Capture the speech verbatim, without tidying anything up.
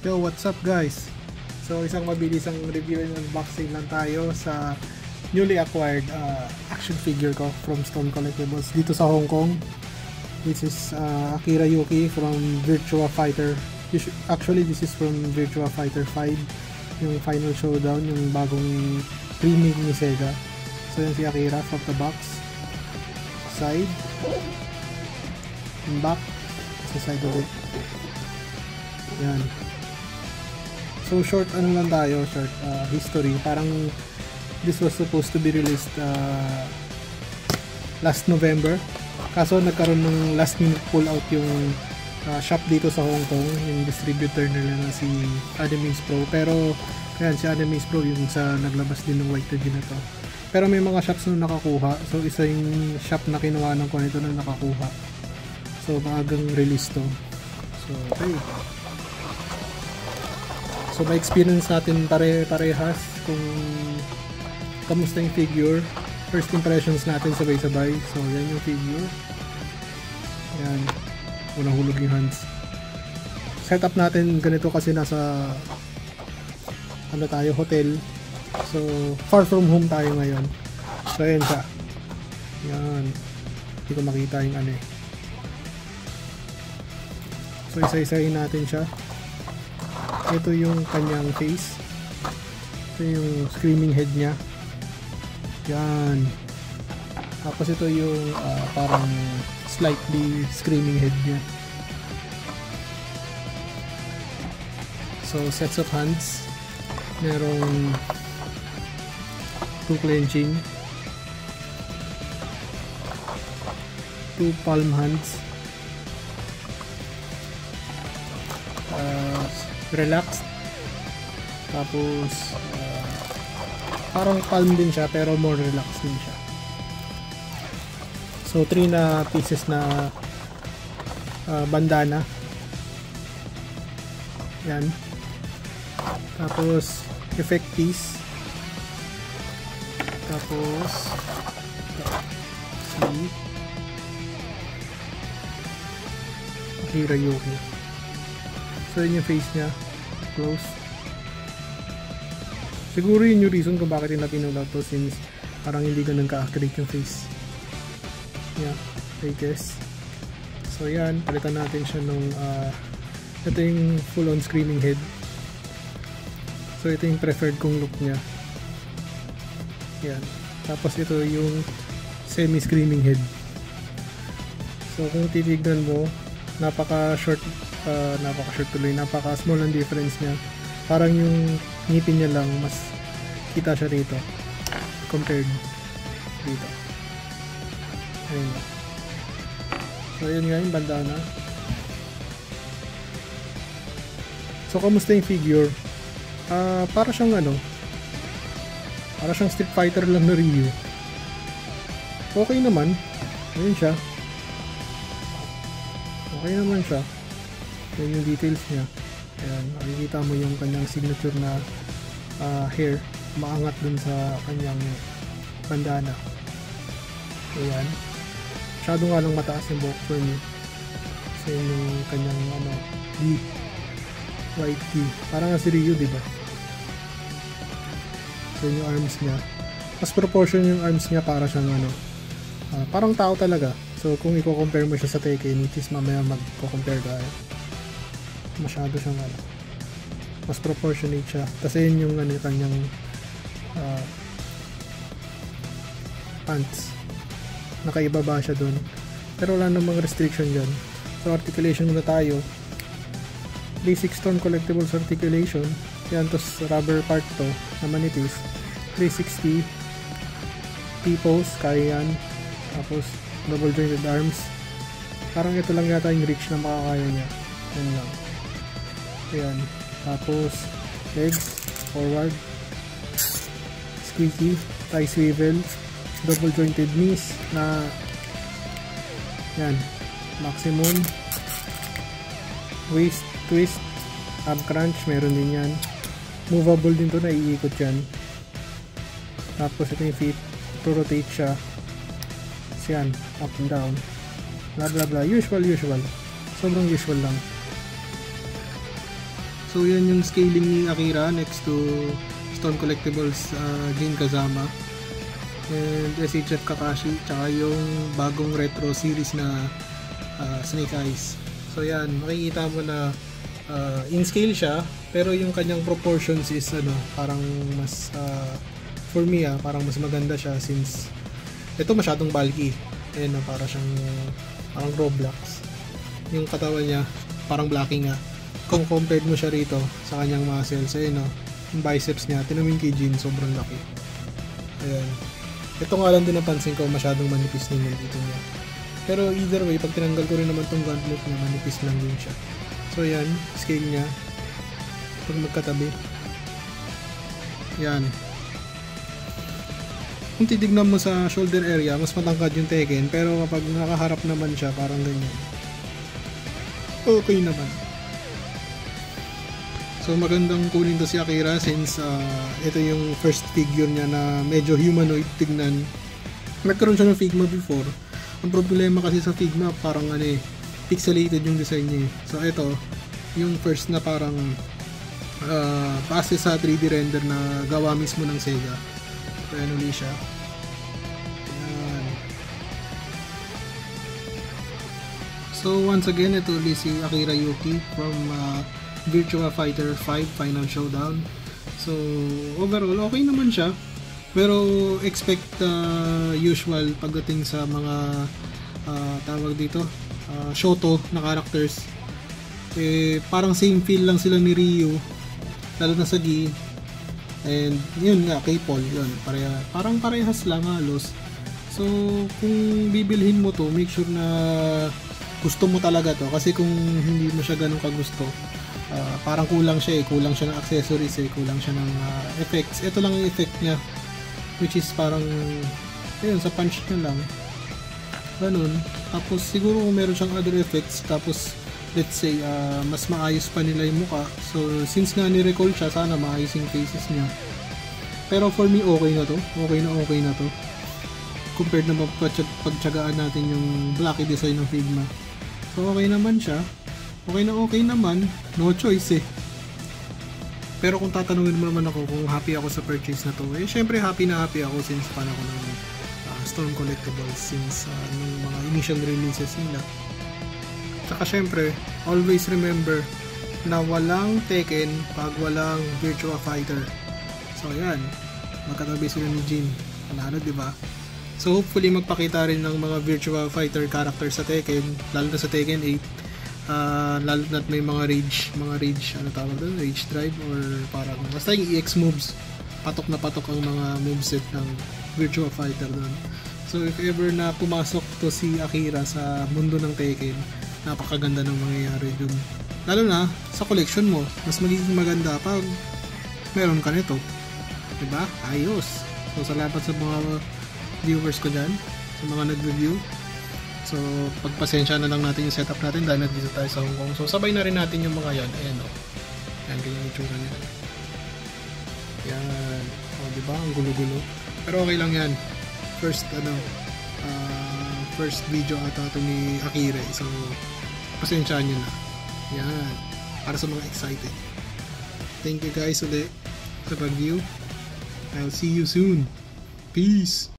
Yo, what's up guys? So isang mabilisang review and unboxing lang tayo sa newly acquired uh, action figure ko from Stone Collectibles dito sa Hong Kong. This is uh, Akira Yuki from Virtua Fighter. Actually, this is from Virtua Fighter five, yung Final Showdown, yung bagong remake ni Sega. So yan si Akira from the box. Side. Back. Sa side ulit. Yan. So short ano lang tayo, short uh, history. Parang this was supposed to be released uh, last November. Kaso nagkaroon ng last minute pull out yung uh, shop dito sa Hong Kong, yung distributor nila na si Animaze Pro. Pero yan, si Animaze Pro yung sa naglabas din ng White T V na to. Pero may mga shops na nakakuha. So isa yung shop na kinuha ng ko nito na nakakuha. So maagang release to. So okay. So may experience natin pare-parehas kung kamusta yung figure. First impressions natin sabay-sabay. So yan yung figure. Yan. Unang hulog yung hands. Setup natin ganito kasi nasa ano tayo, hotel. So far from home tayo ngayon. So yan siya. Yan. Hindi ko makita yung ano eh. So isa-isahin natin siya. Ito yung kanyang face. Ito yung screaming head niya. Yan. Tapos ito yung uh, parang slightly screaming head niya. So sets of hands. Merong two clenching, two palm hands, uh, relaxed, tapos uh, parang palm din siya pero more relaxed din siya. So three na pieces na uh, bandana. Yan. Tapos effect piece. Tapos si Akira Yuki. So yun yung face niya. Close. Siguro yun yung reason kung bakit yung napinulaw to, since parang hindi ganun ka-accurate yung face. Yeah, I guess. So yan, palitan natin siya nung uh, ito yung full on screaming head. So ito yung preferred kong look niya. Yan. Tapos ito yung semi screaming head. So kung titignan mo, napaka short uh, napaka short tuloy, napaka small ang difference niya. Parang yung ngipin niya lang mas kita siya rito compared dito. Ayun. So yun nga yung bandana. So kamusta yung figure? Uh, para siyang ano, para siyang Street Fighter lang na Ryu. Okay naman. Ayun siya. Okay naman siya. Yan yung details niya. Ayan, makikita mo yung kanyang signature na uh, hair. Maangat dun sa kanyang bandana. Ayan. Masyado nga lang mataas yung buhok for me. Kasi yung kanyang ano, D. White T. Parang nga si Ryu, diba? So yung arms niya. Mas proportion yung arms niya para siyang ano, uh, parang tao talaga. So kung i-compare mo siya sa Tekken, which is mamaya mag-compare tayo, masyado siyang ano, mas proportionate siya. Kasi yun yung ano, kanyang uh, pants. Nakaibaba siya dun. Pero wala namang restriction dyan. So articulation muna tayo. Basic Stone Collectibles articulation. Yan, tos rubber part to na manipis. three sixty T-pose, kaya yan. Tapos double jointed arms. Parang ito lang yata yung reach na makakaya niya. Yan lang. Ayan. Tapos legs, forward, squeaky, thigh swivel, double jointed knees na yan, maximum, waist twist, ab crunch, meron din yan. Movable din to, na iikot yan. Tapos ito yung feet, to rotate siya. So yan, up and down, bla bla bla, usual usual, sobrang usual lang. So yan yung scaling ni Akira next to Stone Collectibles uh, Jin Kazama and S H F Kakashi, tsaka yung bagong retro series na uh, Snake Eyes. So yan, makikita mo na uh, in scale siya, pero yung kanyang proportions is ano, parang mas uh, for me ah, parang mas maganda siya since ito masyadong bulky. Ayun na, para siyang parang Roblox. Yung katawan niya parang blocking nga. Kung compared mo siya rito sa kanyang muscles, ayun no, yung biceps niya, tinamin kay Jin, sobrang laki. Ayan. Ito nga lang din napansin ko, masyadong manipis din yung dito niya. Pero either way, pag tinanggal ko rin naman tong gauntlet niya, manipis lang din siya. So yan, scale niya. Pag magkatabi. Yan. Kung titignan mo sa shoulder area, mas matangkad yung Tekken, pero kapag nakaharap naman siya, parang ganyan. Okay naman. So magandang kunin to si Akira since uh, ito yung first figure niya na medyo humanoid tignan. Nagkaroon siya ng Figma before. Ang problema kasi sa Figma parang ano eh, pixelated yung design niya. So ito, yung first na parang uh, base sa three D render na gawa mismo ng Sega. So ano ulit siya. Ayan. So once again, ito ulit si Akira Yuki from uh, Virtua Fighter five Final Showdown. So overall okay naman siya, pero expect uh, usual pagdating sa mga uh, tawag dito uh, Shoto na characters. Eh parang same feel lang sila ni Ryu, lalo na sa Gi, and yun nga kay Paul, yun pareha, parang parehas lang halos. So kung bibilhin mo to, make sure na gusto mo talaga to, kasi kung hindi mo siya ganun kagusto, Uh, parang kulang siya eh, kulang siya ng accessories eh, kulang siya ng uh, effects. Ito lang yung effect niya, which is parang ayun, sa punch niya lang ganun. Tapos siguro kung meron siyang other effects, tapos let's say uh, mas maayos pa nila yung mukha. So since nga ni-recall siya, sana maayos yung faces niya. Pero for me okay na to, okay na okay na to compared na pagtsagaan natin yung blocky design ng Figma. So okay naman siya. Okay na okay naman, no choice eh. Pero kung tatanungin mo naman ako kung happy ako sa purchase na to, eh syempre happy na happy ako since pan ako ng uh, Stone Collectibles since uh, nung mga initial releases nila. Tsaka syempre, always remember na walang Tekken pag walang Virtua Fighter. So yan, magkatabi sila ni Jin. Panalo, diba? So hopefully magpakita rin ng mga Virtua Fighter characters sa Tekken, lalo na sa Tekken eight. Uh, lalo na't may mga rage, mga rage, ano tawag doon, rage drive or parang basta yung E X moves, patok na patok ang mga moveset ng Virtua Fighter doon. So if ever na pumasok to si Akira sa mundo ng Tekken, napakaganda ng mangyayari doon. Lalo na sa collection mo, mas magiging maganda pag meron ka nito, diba? Ayos. So salamat sa mga viewers ko dyan, sa mga nag-review. So, pagpasensya na lang natin yung setup natin dahil nandito tayo sa Hong Kong. So, sabay na rin natin yung mga yan. Ayan o. Ayan, ganyan yung itsura nila. Yan. O, diba? Ang gulo-gulo. Pero okay lang yan. First, ano, uh, first video ata ito ni Akira. So, pasensyaan nyo na. Yan. Para sa mga excited. Thank you guys ulit sa pag-view. I'll see you soon. Peace!